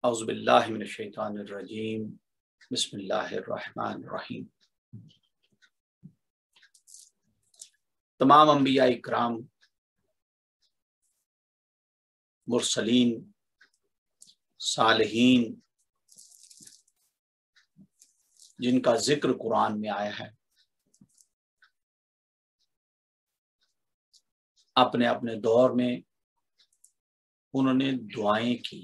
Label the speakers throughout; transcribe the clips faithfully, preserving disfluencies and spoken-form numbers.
Speaker 1: اعوذ باللہ من الشیطان الرجیم بسم اللہ الرحمن الرحیم۔ تمام انبیاء کرام، مرسلین، صالحین جن کا ذکر قرآن میں آیا ہے، اپنے اپنے دور میں انہوں نے دعائیں کی۔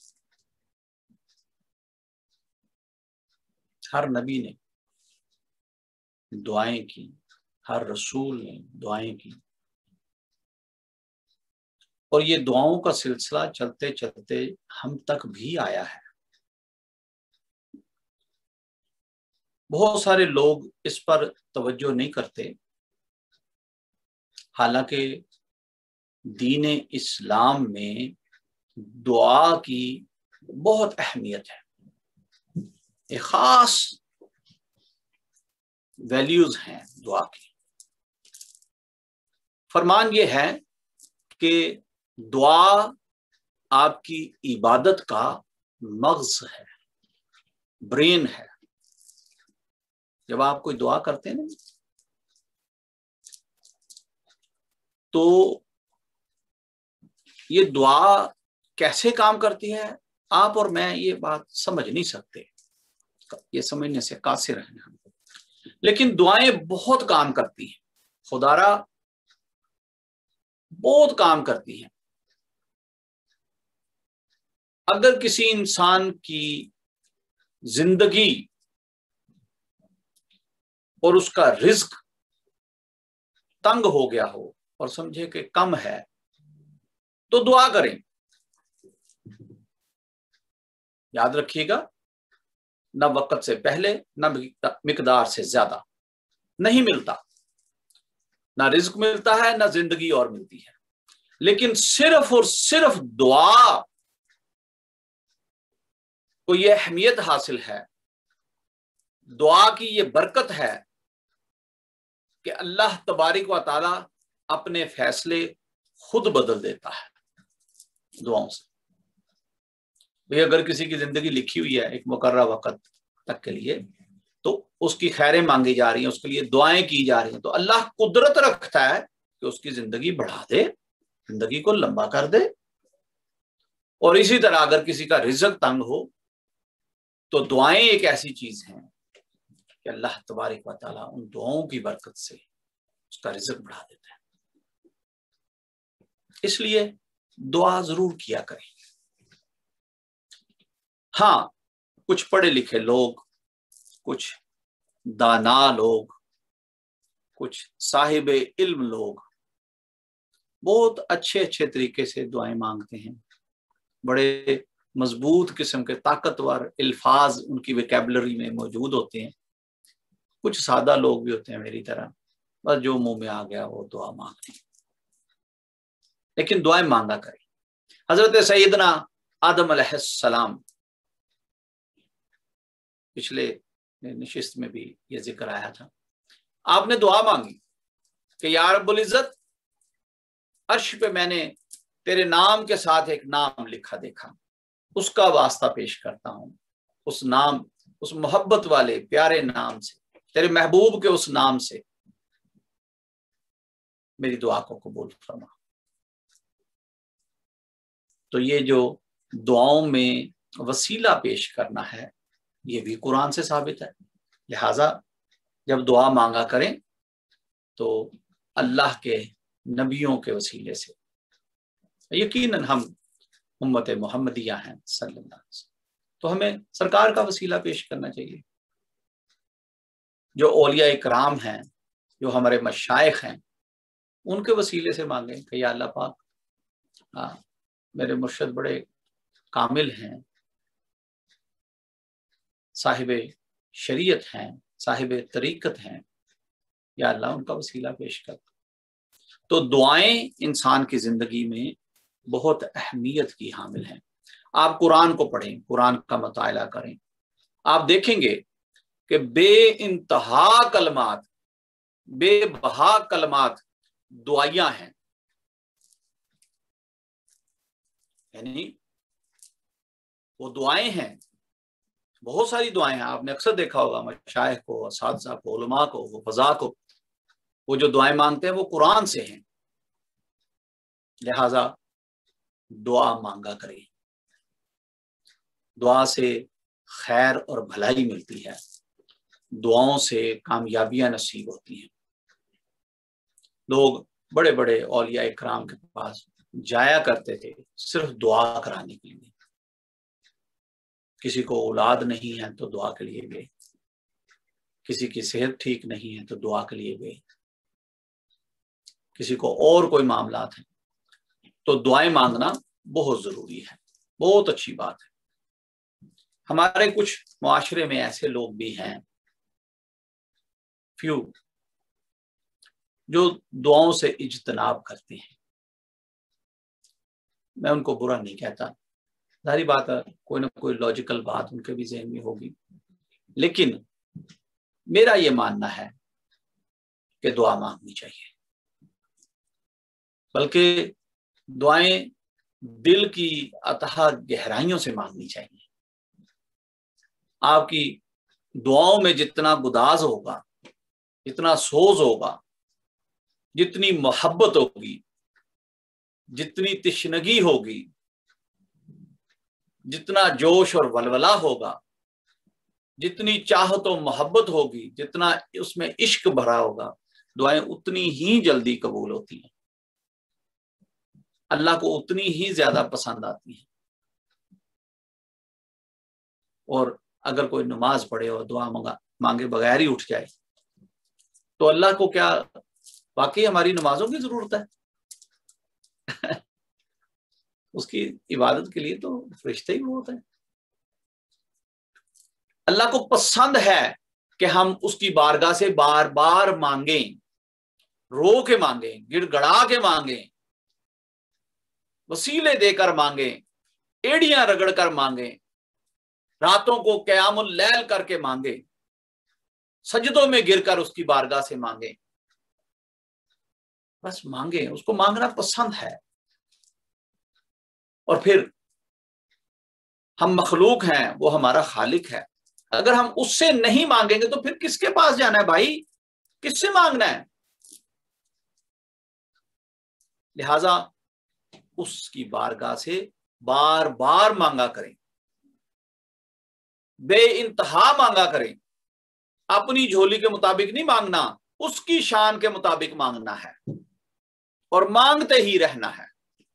Speaker 1: ہر نبی نے دعائیں کی، ہر رسول نے دعائیں کی، اور یہ دعاؤں کا سلسلہ چلتے چلتے ہم تک بھی آیا ہے۔ بہت سارے لوگ اس پر توجہ نہیں کرتے، حالانکہ دین اسلام میں دعا کی بہت اہمیت ہے، ایک خاص ویلیوز ہیں دعا کی۔ فرمان یہ ہے کہ دعا آپ کی عبادت کا مغز ہے، برین ہے۔ جب آپ کوئی دعا کرتے ہیں نا تو یہ دعا کیسے کام کرتی ہے، آپ اور میں یہ بات سمجھ نہیں سکتے، یہ سمجھنے سے قاصر ہیں ہم، لیکن دعائیں بہت کام کرتی ہیں، خدا را بہت کام کرتی ہیں۔ اگر کسی انسان کی زندگی اور اس کا رزق تنگ ہو گیا ہو اور سمجھے کہ کم ہے تو دعا کریں۔ یاد رکھیے گا، نہ وقت سے پہلے نہ مقدار سے زیادہ نہیں ملتا، نہ رزق ملتا ہے نہ زندگی اور ملتی ہے، لیکن صرف اور صرف دعا کو یہ اہمیت حاصل ہے، دعا کی یہ برکت ہے کہ اللہ تبارک و تعالی اپنے فیصلے خود بدل دیتا ہے دعاؤں سے۔ بھئی اگر کسی کی زندگی لکھی ہوئی ہے ایک مقررہ وقت تک کے لیے، تو اس کی خیریں مانگی جا رہی ہیں، اس کے لیے دعائیں کی جا رہی ہیں، تو اللہ قدرت رکھتا ہے کہ اس کی زندگی بڑھا دے، زندگی کو لمبا کر دے۔ اور اسی طرح اگر کسی کا رزق تنگ ہو تو دعائیں ایک ایسی چیز ہیں کہ اللہ تبارک و تعالیٰ ان دعاؤں کی برکت سے اس کا رزق بڑھا دیتا ہے۔ اس لیے دعا ضرور کیا کریں۔ ہاں، کچھ پڑھے لکھے لوگ، کچھ دانا لوگ، کچھ صاحب علم لوگ بہت اچھے اچھے طریقے سے دعائیں مانگتے ہیں، بڑے مضبوط قسم کے طاقتور الفاظ ان کی ویکیبلری میں موجود ہوتے ہیں۔ کچھ سادہ لوگ بھی ہوتے ہیں میری طرح، بس جو منہ میں آ گیا وہ دعا مانگتے ہیں، لیکن دعائیں مانگا کریں۔ حضرت سیدنا آدم علیہ السلام، پچھلے نشست میں بھی یہ ذکر آیا تھا، آپ نے دعا مانگی کہ یا رب العزت، عرش پہ میں نے تیرے نام کے ساتھ ایک نام لکھا دیکھا، اس کا واسطہ پیش کرتا ہوں، اس نام، اس محبت والے پیارے نام سے، تیرے محبوب کے اس نام سے میری دعا کو قبول فرما۔ تو یہ جو دعاؤں میں وسیلہ پیش کرنا ہے یہ بھی قرآن سے ثابت ہے، لہٰذا جب دعا مانگا کریں تو اللہ کے نبیوں کے وسیلے سے۔ یقیناً ہم امت محمدیہ ہیں صلی اللہ علیہ وسلم، تو ہمیں سرکار کا وسیلہ پیش کرنا چاہیے۔ جو اولیاء کرام ہیں، جو ہمارے مشائخ ہیں، ان کے وسیلے سے مانگیں کہ یا اللہ پاک، ہاں میرے مرشد بڑے کامل ہیں، صاحب شریعت ہیں، صاحب طریقت ہیں، یا اللہ ان کا وسیلہ پیش کر۔ تو دعائیں انسان کی زندگی میں بہت اہمیت کی حامل ہیں۔ آپ قرآن کو پڑھیں، قرآن کا مطالعہ کریں، آپ دیکھیں گے کہ بے انتہا کلمات، بے بہا کلمات دعائیاں ہیں۔ یعنی وہ دعائیں ہیں، بہت ساری دعائیں ہیں، آپ نے اکثر دیکھا ہوگا مشائخ کو، اساتذہ کو، علماء کو، وہ فضا کو، وہ جو دعائیں مانگتے ہیں وہ قرآن سے ہیں، لہذا دعا مانگا کریں، دعا سے خیر اور بھلائی ملتی ہے، دعاؤں سے کامیابیاں نصیب ہوتی ہیں۔ لوگ بڑے بڑے اولیاء اکرام کے پاس جایا کرتے تھے صرف دعا کرانے کے لیے، کسی کو اولاد نہیں ہے تو دعا کے لیے گئے، کسی کی صحت ٹھیک نہیں ہے تو دعا کے لیے گئے، کسی کو اور کوئی معاملات ہیں، تو دعائیں مانگنا بہت ضروری ہے، بہت اچھی بات ہے۔ ہمارے کچھ معاشرے میں ایسے لوگ بھی ہیں فیو جو دعاؤں سے اجتناب کرتے ہیں، میں ان کو برا نہیں کہتا، ظاہری بات ہے کوئی نہ کوئی لاجیکل بات ان کے بھی ذہن میں ہوگی، لیکن میرا یہ ماننا ہے کہ دعا مانگنی چاہیے، بلکہ دعائیں دل کی اتحا گہرائیوں سے مانگنی چاہیے۔ آپ کی دعاؤں میں جتنا گداز ہوگا، جتنا سوز ہوگا، جتنی محبت ہوگی، جتنی تشنگی ہوگی، جتنا جوش اور ولولہ ہوگا، جتنی چاہت و محبت ہوگی، جتنا اس میں عشق بھرا ہوگا، دعائیں اتنی ہی جلدی قبول ہوتی ہیں، اللہ کو اتنی ہی زیادہ پسند آتی ہیں۔ اور اگر کوئی نماز پڑھے اور دعا مانگے بغیر ہی اٹھ جائے تو اللہ کو کیا واقعی ہماری نمازوں کی ضرورت ہے؟ اس کی عبادت کے لیے تو فرشتے ہی بہت ہیں۔ اللہ کو پسند ہے کہ ہم اس کی بارگاہ سے بار بار مانگیں، رو کے مانگیں، گڑ گڑا کے مانگیں، وسیلے دے کر مانگیں، ایڑیاں رگڑ کر مانگیں، راتوں کو قیام اللیل کر کے مانگیں، سجدوں میں گر کر اس کی بارگاہ سے مانگیں، بس مانگیں، اس کو مانگنا پسند ہے۔ اور پھر ہم مخلوق ہیں، وہ ہمارا خالق ہے، اگر ہم اس سے نہیں مانگیں گے تو پھر کس کے پاس جانا ہے بھائی؟ کس سے مانگنا ہے؟ لہذا اس کی بارگاہ سے بار بار مانگا کریں، بے انتہا مانگا کریں، اپنی جھولی کے مطابق نہیں مانگنا، اس کی شان کے مطابق مانگنا ہے اور مانگتے ہی رہنا ہے۔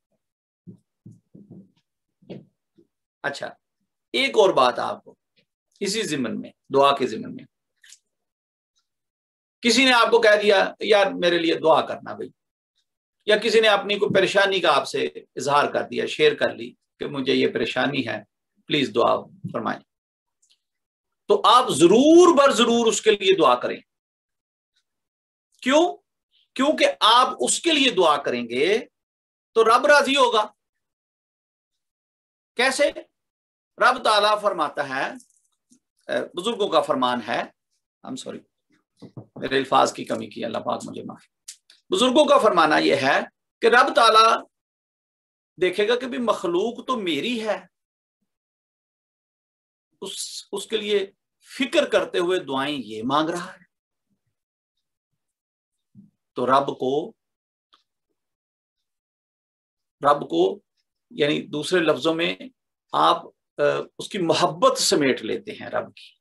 Speaker 1: اچھا، ایک اور بات آپ کو اسی ضمن میں، دعا کے ضمن میں، کسی نے آپ کو کہہ دیا یار میرے لیے دعا کرنا بھائی، یا کسی نے اپنی کوئی پریشانی کا آپ سے اظہار کر دیا، شیئر کر لی کہ مجھے یہ پریشانی ہے، پلیز دعا فرمائیں، تو آپ ضرور بر ضرور اس کے لیے دعا کریں۔ کیوں؟ کیونکہ آپ اس کے لیے دعا کریں گے تو رب راضی ہوگا۔ کیسے؟ رب تعالیٰ فرماتا ہے، بزرگوں کا فرمان ہے، I'm sorry میرے الفاظ کی کمی کی، اللہ پاک مجھے معاف۔ بزرگوں کا فرمانا یہ ہے کہ رب تعالیٰ دیکھے گا کہ بھی مخلوق تو میری ہے، اس اس کے لیے فکر کرتے ہوئے دعائیں یہ مانگ رہا ہے، تو رب کو رب کو یعنی دوسرے لفظوں میں آپ اس کی محبت سمیٹ لیتے ہیں رب کی،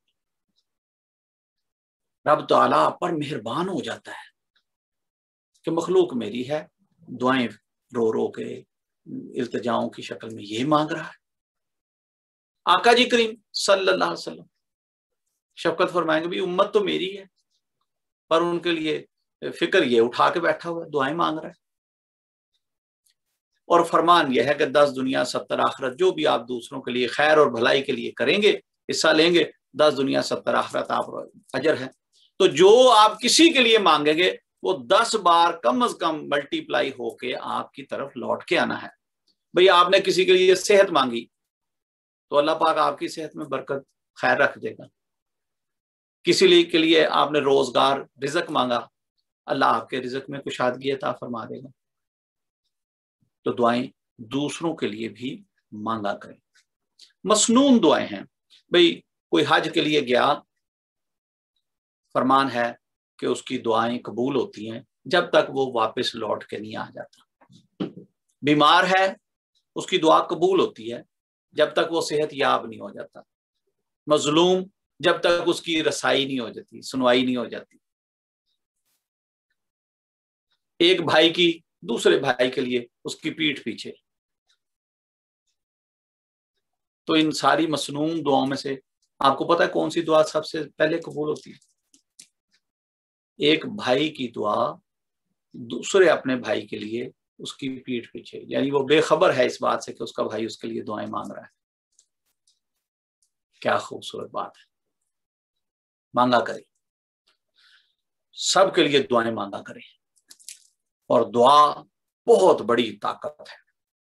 Speaker 1: رب تعالیٰ آپ پر مہربان ہو جاتا ہے کہ مخلوق میری ہے، دعائیں رو رو کے التجاؤں کی شکل میں یہ مانگ رہا ہے۔ آقا جی کریم صلی اللہ علیہ وسلم شفقت فرمائیں گے بھی امت تو میری ہے، پر ان کے لیے فکر یہ اٹھا کے بیٹھا ہوا ہے، دعائیں مانگ رہا ہے۔ اور فرمان یہ ہے کہ دس دنیا ستر آخرت، جو بھی آپ دوسروں کے لیے خیر اور بھلائی کے لیے کریں گے، حصہ لیں گے، دس دنیا ستر آخرت آپ اجر ہے۔ تو جو آپ کسی کے لیے مانگیں گے وہ دس بار کم از کم ملٹی پلائی ہو کے آپ کی طرف لوٹ کے آنا ہے۔ بھئی آپ نے کسی کے لیے صحت مانگی تو اللہ پاک آپ کی صحت میں برکت خیر رکھ دے گا، کسی لیے کے لیے آپ نے روزگار رزق مانگا، اللہ آپ کے رزق میں کشادگی عطا فرما دے گا۔ تو دعائیں دوسروں کے لیے بھی مانگا کریں۔ मसनून दुआएं हैं। भाई कोई हज के लिए गया, फरमान है कि उसकी दुआएं कबूल होती हैं जब तक वो वापस लौट के नहीं आ जाता। बीमार है, उसकी दुआ कबूल होती है जब तक वो सेहत याब नहीं हो जाता। मजलूम, जब तक उसकी रसाई नहीं हो जाती, सुनवाई नहीं हो जाती। एक भाई की दूसरे भाई के लिए उसकी पीठ पीछे। तो इन सारी मसनून दुआओं में से आपको पता है कौन सी दुआ सबसे पहले कबूल होती है? एक भाई की दुआ दूसरे अपने भाई के लिए उसकी पीठ पीछे, यानी वो बेखबर है इस बात से कि उसका भाई उसके लिए दुआएं मांग रहा है। क्या खूबसूरत बात है। मांगा करें, सबके लिए दुआएं मांगा करें। और दुआ बहुत बड़ी ताकत है।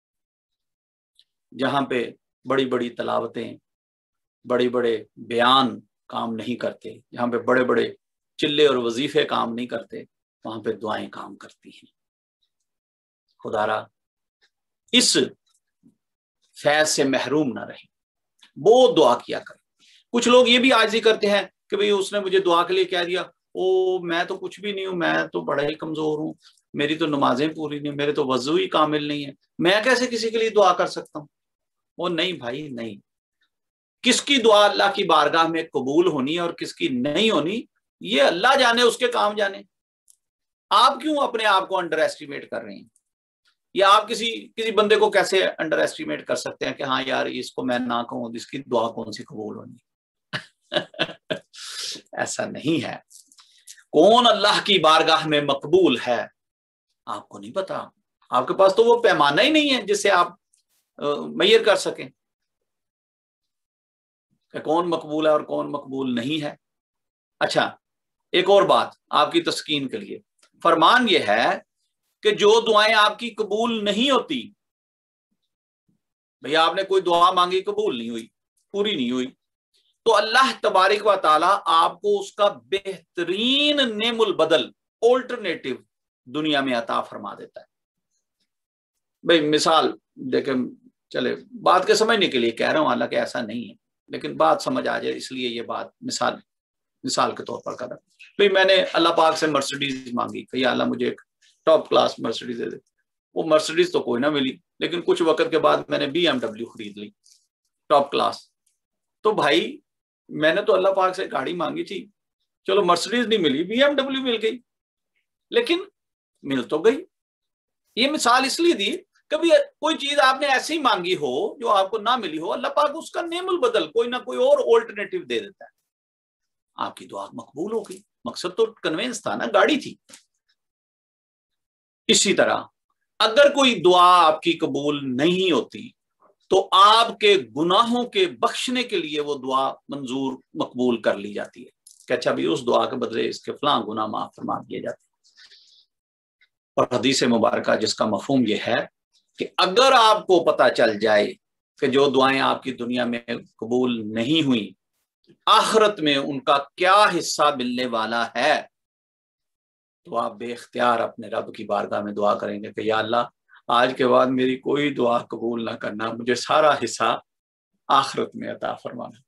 Speaker 1: जहां पे बड़ी बड़ी तलावतें, बड़े बड़े बयान काम नहीं करते, जहां पे बड़े बड़े चिल्ले और वजीफे काम नहीं करते, वहां पे दुआएं काम करती हैं। खुदारा इस फैज से महरूम ना रहे, बहुत दुआ किया करें। कुछ लोग ये भी आजिज़ी करते हैं कि भाई उसने मुझे दुआ के लिए कह दिया, ओ मैं तो कुछ भी नहीं हूं, मैं तो बड़ा ही कमजोर हूं, मेरी तो नमाजें पूरी नहीं, मेरे तो वजू ही कामिल नहीं है, मैं कैसे किसी के लिए दुआ कर सकता हूं। वो नहीं भाई, नहीं। किसकी दुआ अल्लाह की बारगाह में कबूल होनी है और किसकी नहीं होनी, ये अल्लाह जाने, उसके काम जाने। आप क्यों अपने आप को अंडर एस्टिमेट कर रहे हैं? या आप किसी किसी बंदे को कैसे अंडर एस्टिमेट कर सकते हैं कि हाँ यार इसको मैं ना कहूं, इसकी दुआ कौन सी कबूल होनी। ऐसा नहीं है। कौन अल्लाह की बारगाह में मकबूल है आपको नहीं पता। आपके पास तो वो पैमाना ही नहीं है जिससे आप मेजर कर सकें कि कौन मकबूल है और कौन मकबूल नहीं है। अच्छा, एक और बात आपकी तस्कीन के लिए, फरमान यह है कि जो दुआएं आपकी कबूल नहीं होती, भैया आपने कोई दुआ मांगी कबूल नहीं हुई, पूरी नहीं हुई, तो अल्लाह तबारिक व ताला आपको उसका बेहतरीन नेमुल बदल, ऑल्टरनेटिव दुनिया में अता फरमा देता है। भाई मिसाल देखे, चले बात के समझने के लिए कह रहा हूं, हालांकि ऐसा नहीं है, लेकिन बात समझ आ जाए इसलिए ये बात मिसाल मिसाल के तौर पर कर रहा हूं। भाई मैंने अल्लाह पाक से मर्सिडीज मांगी कि या अल्लाह मुझे एक टॉप क्लास मर्सिडीज दे दे। वो मर्सिडीज तो कोई ना मिली, लेकिन कुछ वक्त के बाद मैंने बी एम डब्ल्यू खरीद ली टॉप क्लास। तो भाई मैंने तो अल्लाह पाक से गाड़ी मांगी थी, चलो मर्सिडीज नहीं मिली, बी एम डब्ल्यू मिल गई, लेकिन मिल तो गई। ये मिसाल इसलिए दी, कभी कोई चीज आपने ऐसी मांगी हो जो आपको ना मिली हो, अल्लाह पाक उसका नेमुल बदल कोई ना कोई और ऑल्टरनेटिव दे देता है, आपकी दुआ मकबूल हो गई। मकसद तो कन्वेंस था ना, गाड़ी थी। इसी तरह अगर कोई दुआ आपकी कबूल नहीं होती तो आपके गुनाहों के बख्शने के लिए वो दुआ मंजूर मकबूल कर ली जाती है कि अच्छा भी उस दुआ के बदले इसके फलां गुनाह माफ फरमा दिए जाते हैं। और हदीस मुबारक जिसका मफहूम यह है कि अगर आपको पता चल जाए कि जो दुआएं आपकी दुनिया में कबूल नहीं हुई, आखिरत में उनका क्या हिस्सा मिलने वाला है, तो आप बेख्तियार अपने रब की बारगाह में दुआ करेंगे कि या अल्लाह आज के बाद मेरी कोई दुआ कबूल ना करना, मुझे सारा हिस्सा आखिरत में अता फरमाना।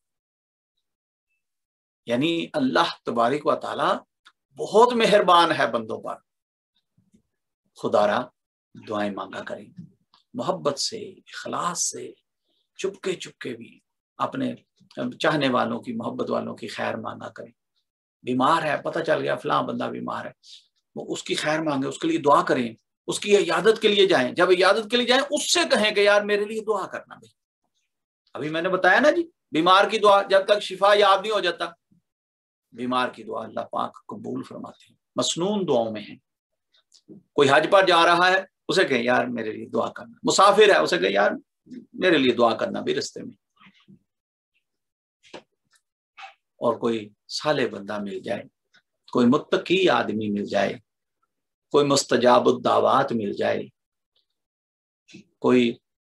Speaker 1: यानी अल्लाह तबारिक व ताला बहुत मेहरबान है बंदों पर। खुदारा दुआएं मांगा करें मोहब्बत से, इखलास से, चुपके चुपके भी अपने चाहने वालों की, मोहब्बत वालों की खैर मांगा करें। बीमार है, पता चल गया फलां बंदा बीमार है, वो उसकी खैर मांगे, उसके लिए दुआ करें, उसकी इयादत के लिए जाएं। जब इयादत के लिए जाएं उससे कहें कि यार मेरे लिए दुआ करना। भाई अभी मैंने बताया ना जी, बीमार की दुआ जब तक शिफा याद नहीं हो जाता, बीमार की दुआ अल्लाह पाक कबूल फरमाते हैं, मसनून दुआओं में है। कोई हज पर जा रहा है, उसे कहे यार मेरे लिए दुआ करना। मुसाफिर है, उसे कहे यार मेरे लिए दुआ करना भी रास्ते में। और कोई साले बंदा मिल जाए, कोई मुत्तकी आदमी मिल जाए, कोई मुस्तजाबुद दावात मिल जाए, कोई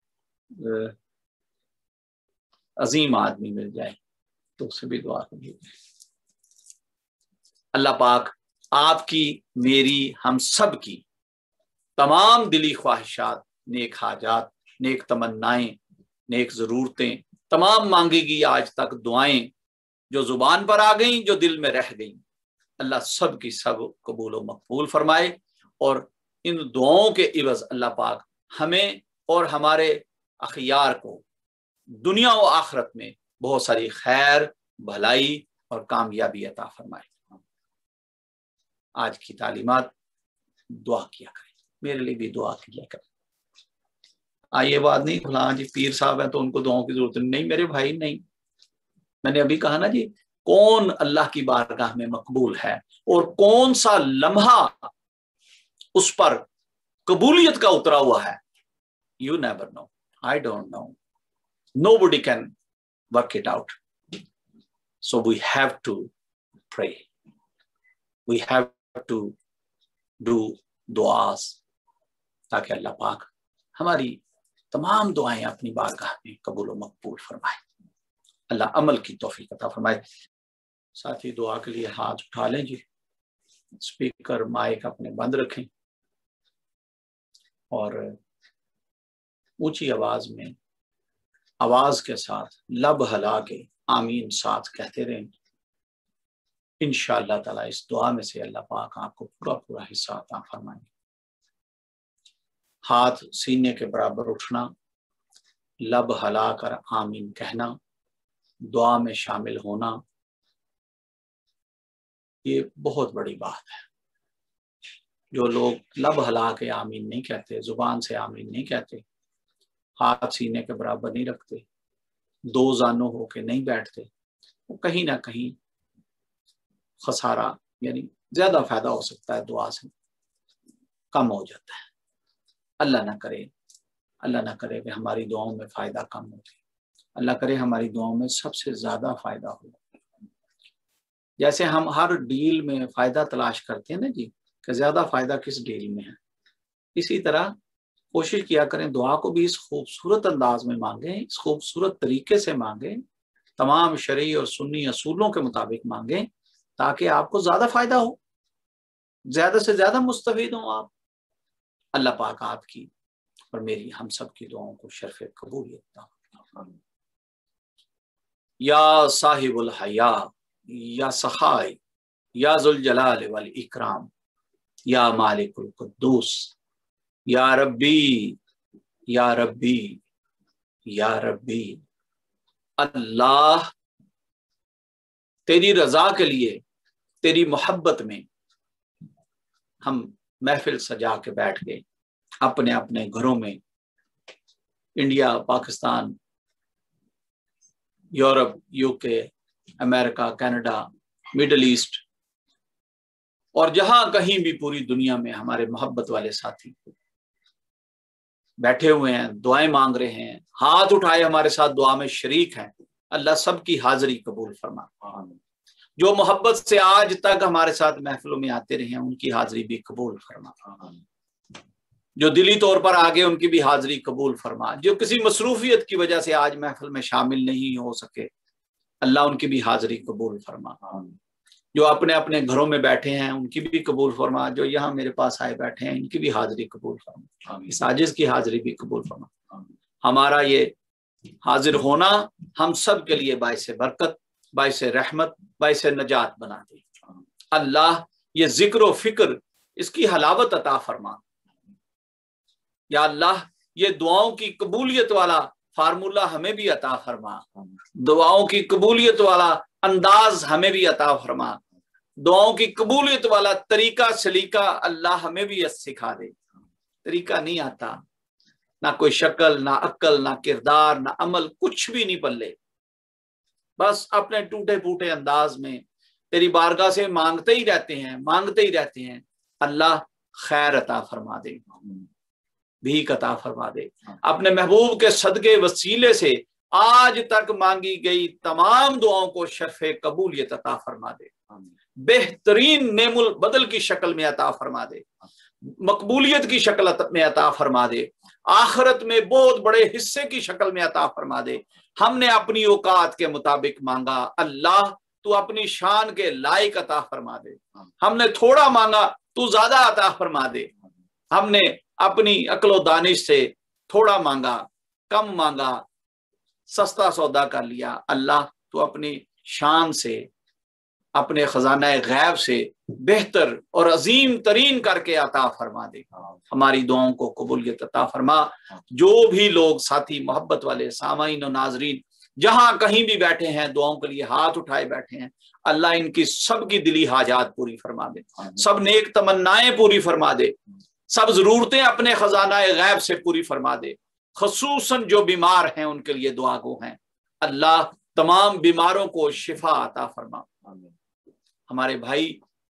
Speaker 1: अजीम आदमी मिल जाए, तो उससे भी दुआ करिए। अल्लाह पाक आपकी, मेरी, हम सब की तमाम दिली ख्वाहिशात, नेक हाजात, नेक तमन्नाएं नेक ज़रूरतें तमाम मांगेगी आज तक दुआएं जो ज़ुबान पर आ गईं, जो दिल में रह गईं, अल्लाह सब की सब कबूल व मकबूल फरमाए। और इन दुआओं के इवज़ अल्लाह पाक हमें और हमारे अखियार को दुनिया व आखिरत में बहुत सारी खैर, भलाई और कामयाबी अता फरमाए। आज की तालीमात दुआ किया करें, मेरे लिए भी दुआ किया करें। आइए बात नहीं फलां जी पीर साहब हैं तो उनको दुआओं की जरूरत नहीं, मेरे भाई नहीं। मैंने अभी कहा ना जी, कौन अल्लाह की बारगाह में मकबूल है और कौन सा लम्हा उस पर कबूलियत का उतरा हुआ है, you never know, I don't know, nobody can work it out. So we have to pray, we have to do duas ताकि अल्लाह पाक हमारी तमाम दुआएं अपनी बारगाह में कबूल व मकबूल फरमाए। अल्लाह अमल की तौफीक अता फरमाए। साथी दुआ के लिए हाथ उठा लें जी, स्पीकर माइक अपने बंद रखें और ऊंची आवाज में आवाज के साथ लब हला के आमीन साथ कहते रहें। इंशाअल्लाह ताला इस दुआ में से अल्लाह पाक आपको पूरा पूरा हिस्सा अता फरमाएंगे। हाथ सीने के बराबर उठना, लब हला कर आमीन कहना, दुआ में शामिल होना, ये बहुत बड़ी बात है। जो लोग लब हला के आमीन नहीं कहते, जुबान से आमीन नहीं कहते, हाथ सीने के बराबर नहीं रखते, दो जानों होके नहीं बैठते, वो कहीं ना कहीं खसारा यानी ज्यादा फायदा हो सकता है दुआ से कम हो जाता है। अल्लाह ना करे, अल्लाह ना करे कि हमारी दुआओं में फायदा कम हो जाए, अल्लाह करे हमारी दुआओं में सबसे ज्यादा फायदा हो। जैसे हम हर डील में फायदा तलाश करते हैं ना जी, कि ज्यादा फायदा किस डील में है, इसी तरह कोशिश किया करें दुआ को भी इस खूबसूरत अंदाज में मांगे, इस खूबसूरत तरीके से मांगे, तमाम शरई और सुन्नी असूलों के मुताबिक मांगे, ताकि आपको ज्यादा फायदा हो, ज्यादा से ज्यादा मुस्तफीद हो आप। अल्लाह पाक आपकी और मेरी हम सब की दुआओं को शर्फ कबूलियत अता। या साहिबुल हया या सखाई या जुल जलाल वल इकराम या मालिकुल कुद्दूस या रब्बी या रब्बी या रब्बी। अल्लाह तेरी रजा के लिए, तेरी मोहब्बत में हम महफिल सजा के बैठ गए अपने अपने घरों में, India, Pakistan, Europe, UK, America, Canada, middle east और जहां कहीं भी पूरी दुनिया में हमारे मोहब्बत वाले साथी बैठे हुए हैं, दुआएं मांग रहे हैं, हाथ उठाए हमारे साथ दुआ में शरीक हैं। अल्लाह सबकी हाजिरी कबूल फरमा। जो मोहब्बत से आज तक हमारे साथ महफिलों में आते रहे हैं, उनकी हाजिरी भी कबूल फरमा। जो दिली तौर पर आगे, उनकी भी हाजिरी कबूल फरमा। जो किसी मसरूफियत की वजह से आज महफिल में शामिल नहीं हो सके, अल्लाह उनकी भी हाजिरी कबूल फरमा। जो अपने अपने घरों में बैठे हैं, उनकी भी कबूल फरमा। जो यहाँ मेरे पास आए बैठे हैं, इनकी भी हाजिरी कबूल फरमा। इस आजिज की हाजिरी भी कबूल फरमा। हमारा ये हाजिर होना हम सब के लिए बाइस बरकत, बाइस रहमत, बाइस नजात बना दे। अल्लाह ये जिक्र व फिक्र, इसकी हलावत अता फरमा। या अल्लाह ये दुआओं की कबूलियत वाला फार्मूला हमें भी अता फरमा, दुआओं की कबूलियत वाला अंदाज हमें भी अता फरमा, दुआओं की कबूलियत वाला तरीका सलीका अल्लाह हमें भी सिखा दे। तरीका नहीं आता, ना कोई शक्ल, ना अक्ल, ना किरदार, ना अमल, कुछ भी नहीं पल्ले। बस अपने टूटे फूटे अंदाज में तेरी बारगाह से मांगते ही रहते हैं, मांगते ही रहते हैं। अल्लाह खैर अता फरमा दे, भीख अता फरमा दे। अपने महबूब के सदके वसीले से आज तक मांगी गई तमाम दुआओं को शर्फ़े कबूलियत अता फरमा दे, बेहतरीन नेमुल बदल की शक्ल में अता फरमा दे, मकबूलियत की शक्ल में अता फरमा दे, आखिरत में बहुत बड़े हिस्से की शक्ल में अता फरमा दे। हमने अपनी औकात के मुताबिक मांगा, अल्लाह तू अपनी शान के लायक अता फरमा दे। हमने थोड़ा मांगा, तू ज्यादा अता फरमा दे। हमने अपनी अक्लो दानिश से थोड़ा मांगा, कम मांगा, सस्ता सौदा कर लिया। अल्लाह तो अपनी शान से, अपने खजाना गैब से बेहतर और अजीम तरीन करके अता फरमा दे। हमारी दुआओं को कबूलियत अता फरमा। जो भी लोग साथी मोहब्बत वाले सामाईन और नाजरीन जहां कहीं भी बैठे हैं, दुआओं के लिए हाथ उठाए बैठे हैं, अल्लाह इनकी सबकी दिली हाजात पूरी फरमा दे, सब नेक तमन्नाएं पूरी फरमा दे, सब जरूरतें अपने खजाना गैब से पूरी फरमा दे। खसूसन जो बीमार हैं उनके लिए दुआ गो हैं। अल्लाह तमाम बीमारों को शिफा अता फरमा। हमारे भाई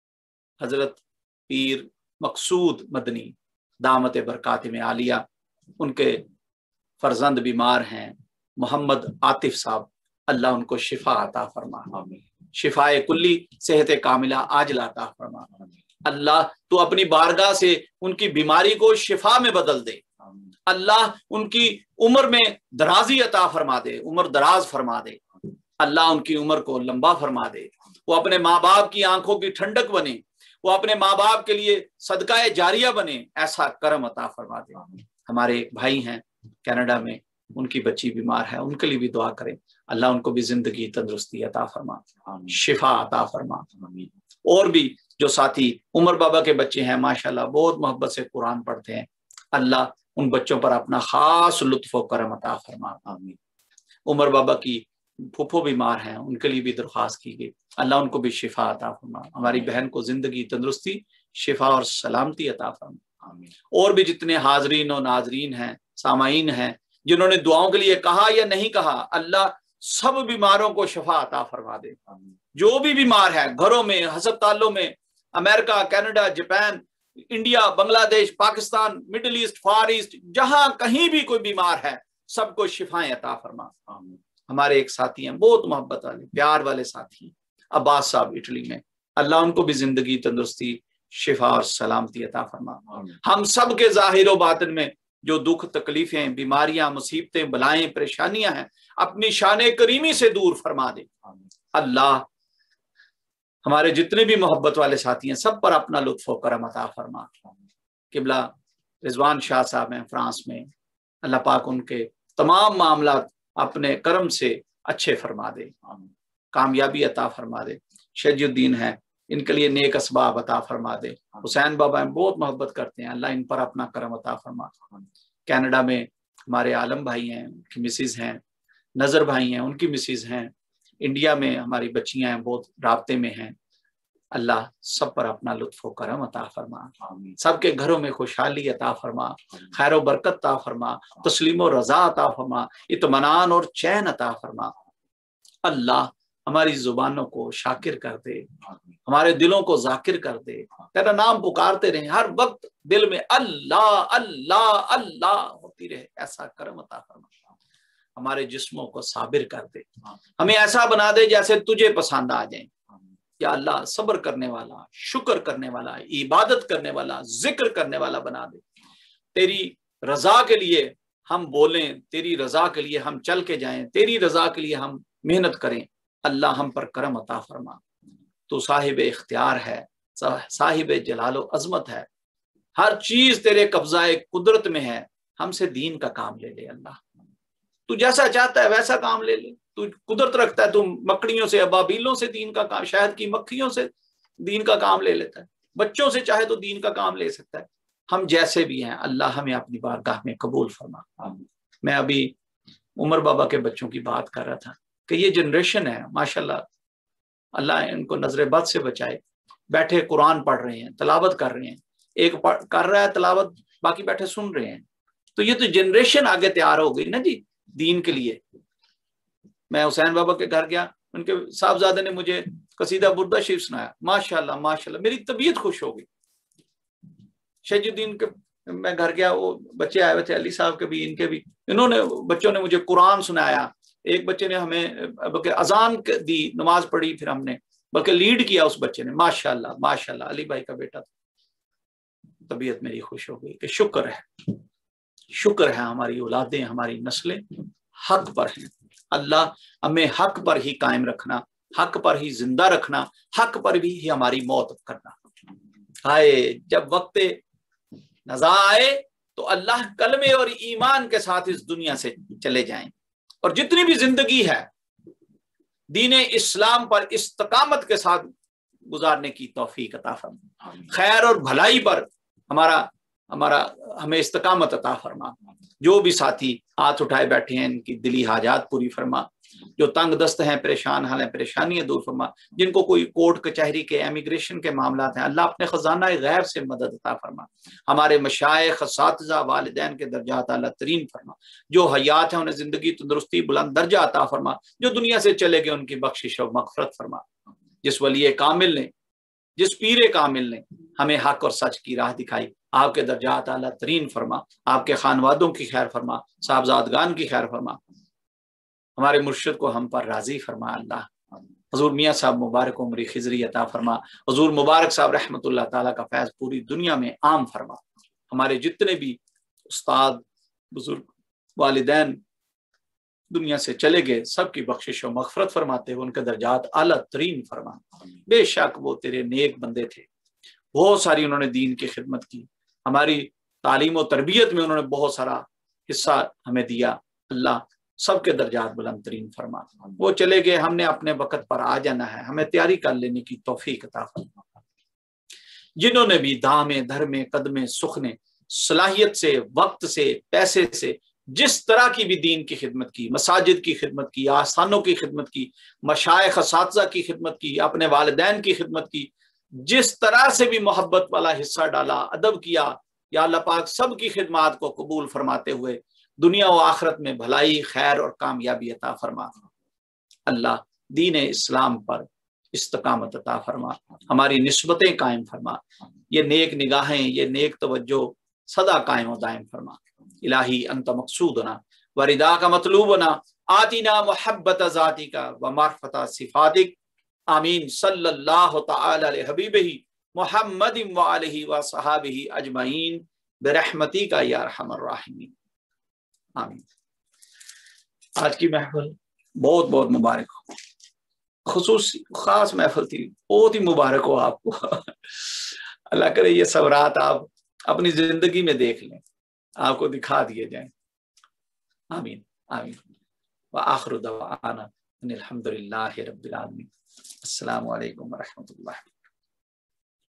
Speaker 1: हजरत पीर मकसूद मदनी दामत बरकात में आलिया, उनके फर्जंद बीमार हैं, मोहम्मद आतिफ साहब, अल्लाह उनको शिफा अता फरमा। शिफाए कुल्ली सेहत कामिला आजिला अता फरमा। अल्लाह तो अपनी बारगाह से उनकी बीमारी को शिफा में बदल दे। अल्लाह उनकी उम्र में दराजी अता फरमा दे, उम्र दराज फरमा दे। अल्लाह उनकी उम्र को लंबा फरमा दे। वो अपने माँ बाप की आंखों की ठंडक बने, वो अपने माँ बाप के लिए सदका जारिया बने, ऐसा करम अता फरमा दे। हमारे एक भाई हैं कनाडा में, उनकी बच्ची बीमार है, उनके लिए भी दुआ करें। अल्लाह उनको भी जिंदगी तंदुरुस्ती अता फरमा, शिफा अता फरमा। और भी जो साथी उमर बाबा के बच्चे हैं, माशाल्लाह बहुत मोहब्बत से कुरान पढ़ते हैं, अल्लाह उन बच्चों पर अपना खास लुत्फ व करम अता फरमा। उमर बाबा की फूफो बीमार हैं, उनके लिए भी दरख्वास्त की गई, अल्लाह उनको भी शिफा अता फरमा। हमारी बहन को जिंदगी तंदुरुस्ती शिफा और सलामती अता फरमा। और भी जितने हाजरीन और नाजरीन हैं, सामाईन हैं, जिन्होंने दुआओं के लिए कहा या नहीं कहा, अल्लाह सब बीमारों को शिफा अता फरमा दे। जो भी बीमार है, घरों में, अस्पतालों में, America, Canada, Japan, India, Bangladesh, Pakistan, middle east, far east, जहां कहीं भी कोई बीमार है, सबको शिफाएं अता फरमा। हमारे एक साथी हैं, बहुत मोहब्बत वाले प्यार वाले साथी, अब्बास साहब इटली में, अल्लाह उनको भी जिंदगी तंदुरुस्ती शिफा और सलामती अता फरमा। हम सब के जाहिर व बातिन में जो दुख तकलीफें, बीमारियां, मुसीबतें, बलाएं, परेशानियां हैं, अपनी शान करीमी से दूर फरमा दे। अल्लाह हमारे जितने भी मोहब्बत वाले साथी हैं, सब पर अपना लुत्फ व करम अता फरमा। किबला रिजवान शाह साहब हैं फ्रांस में, अल्लाह पाक उनके तमाम मामला अपने करम से अच्छे फरमा दे, कामयाबी अता फरमा दे। शजीउद्दीन है, इनके लिए नेक असबाब अता फरमा दे। हुसैन बाबा हैं, बहुत मोहब्बत करते हैं, अल्लाह इन पर अपना करम अता फरमा। कनाडा में हमारे आलम भाई हैं, उनकी मिसिज हैं, नजर भाई हैं, उनकी मिसिज हैं, इंडिया में हमारी बच्चियां हैं, बहुत राब्ते में हैं। अल्लाह सब पर अपना लुत्फ व करम अता फरमा, सबके घरों में खुशहाली अता फरमा, खैर व बरकत अता फरमा, तस्लीम व रजा अता फरमा, इत्मीनान और चैन अता फरमा। अल्लाह हमारी जुबानों को शाकिर कर दे, हमारे दिलों को जाकिर कर दे, तेरा नाम पुकारते रहे, हर वक्त दिल में अल्लाह अल्लाह अल्लाह होती रहे, ऐसा करम अता फरमा। हमारे जिस्मों को साबिर कर दे, हमें ऐसा बना दे जैसे तुझे पसंद आ जाए। या अल्लाह सब्र करने वाला, शुक्र करने वाला, इबादत करने वाला, जिक्र करने वाला बना दे। तेरी रजा के लिए हम बोलें, तेरी रजा के लिए हम चल के जाएं, तेरी रजा के लिए हम मेहनत करें। अल्लाह हम पर करम अता फरमा। तू साहिब इख्तियार है, साहिब जलालो अजमत है, हर चीज तेरे कब्जाए कुदरत में है, हमसे दीन का काम ले ले। अल्लाह तू जैसा चाहता है वैसा काम ले ले, तू कुदरत रखता है, तू मकड़ियों से, अबाबीलों से दीन का काम, शहद की मक्खियों से दीन का काम ले लेता है, बच्चों से चाहे तो दीन का काम ले सकता है। हम जैसे भी हैं अल्लाह हमें अपनी बारगाह में कबूल फरमा। मैं अभी उमर बाबा के बच्चों की बात कर रहा था कि ये जनरेशन है माशाल्लाह, अल्लाह इनको नजर बद से बचाए, बैठे कुरान पढ़ रहे हैं, तलावत कर रहे हैं, एक कर रहा है तलावत, बाकी बैठे सुन रहे हैं। तो ये तो जनरेशन आगे तैयार हो गई ना जी दीन के लिए। मैं हुसैन बाबा के घर गया, उनके साहबजादे ने मुझे कसीदा बुर्दा शरीफ सुनाया, माशाल्लाह माशाल्लाह, मेरी तबीयत खुश हो गई। शजीउद्दीन के मैं घर गया, वो बच्चे आए हुए थे, अली साहब के भी, इनके भी, इन्होंने बच्चों ने मुझे कुरान सुनाया। एक बच्चे ने हमें बल्कि अजान दी, नमाज पढ़ी, फिर हमने बल्कि लीड किया उस बच्चे ने, माशाल्लाह माशाल्लाह, अली भाई का बेटा था। तबीयत मेरी खुश हो गई कि शुक्र है, शुक्र है हमारी औलादें, हमारी नस्लें हक पर हैं। अल्लाह हमें हक पर ही कायम रखना, हक पर ही जिंदा रखना, हक पर भी ही हमारी मौत करना। आए जब वक्त नज़ा आए तो अल्लाह कलमे और ईमान के साथ इस दुनिया से चले जाएं। اور جتنی بھی زندگی ہے دین اسلام پر استقامت کے ساتھ گزارنے کی توفیق عطا فرما، خیر اور بھلائی پر ہمارا ہمارا ہمیں استقامت عطا فرما۔ جو بھی ساتھی ہاتھ اٹھائے بیٹھے ہیں ان کی دلی حاجات پوری فرما، جو تنگ دست ہیں، پریشان حال ہیں، پریشانیاں دور فرما، جن کو کوئی کورٹ کچہری کے امیگریشن کے معاملات ہیں اللہ اپنے خزانہ غیب سے مدد عطا فرما۔ ہمارے مشائخ، اساتذہ، والدین کے درجات اعلیٰ ترین فرما، جو حیات ہیں انہیں زندگی تندرستی بلند درجہ عطا فرما، جو دنیا سے چلے گئے ان کی بخشش و مغفرت فرما۔ جس ولی کامل نے، جس پیر کامل نے ہمیں حق اور سچ کی راہ دکھائی، آپ کے درجات اعلیٰ ترین فرما، آپ کے خانوادوں کی خیر فرما، صاحبزادگان کی خیر فرما، ہمارے مرشد کو ہم پر راضی فرما۔ اللہ حضور میاں صاحب مبارک عمری خضری عطا فرما، حضور مبارک صاحب رحمۃ اللہ تعالیٰ کا فیض پوری دنیا میں عام فرما۔ ہمارے جتنے بھی استاد، بزرگ، والدین دنیا سے چلے گئے سب کی بخشش و مغفرت فرماتے ہوئے ان کے درجات اعلیٰ ترین فرما۔ بے شک وہ تیرے نیک بندے تھے، بہت ساری انہوں نے دین کی خدمت کی، ہماری تعلیم و تربیت میں انہوں نے بہت سارا حصہ ہمیں دیا، اللہ سب کے درجات بلند ترین فرما۔ وہ چلے گئے، ہم نے اپنے وقت پر آ جانا ہے، ہمیں تیاری کر لینے کی توفیق عطا فرما۔ جنہوں نے بھی دامے دھرمے قدمے سخنے صلاحیت سے، وقت سے، پیسے سے، جس طرح کی بھی دین کی خدمت کی، مساجد کی خدمت کی، آستانوں کی خدمت کی، مشائخ اساتذہ کی خدمت کی، اپنے والدین کی خدمت کی، جس طرح سے بھی محبت والا حصہ ڈالا، ادب کیا، یا اللہ پاک سب کی خدمات کو قبول فرماتے ہوئے دنیا و آخرت میں بھلائی، خیر اور کامیابی عطا فرما۔ اللہ دین اسلام پر استقامت عطا فرما، ہماری نسبتیں قائم فرما، یہ نیک نگاہیں، یہ نیک توجہ سدا قائم و دائم فرما۔ الہی انت مقصودنا ورداک مطلوبنا، آتینا محبت ذاتک و معرفت صفاتک، آمین۔ صلی اللہ تعالی علی حبیبہ محمد وآلہ وصحابہ اجمعین برحمتک یا ارحم الراحمین، آمین۔ آج کی محفل بہت بہت مبارک ہو، خصوصی خاص محفل تھی، بہت ہی مبارک ہو آپ کو۔ اللہ کرے یہ سب رات آپ اپنی زندگی میں دیکھ لیں، آپ کو دکھا دیے جائیں، آمین آمین۔ وآخر دعوانا ان الحمد للہ رب العالمین۔ السلام علیکم ورحمۃ اللہ۔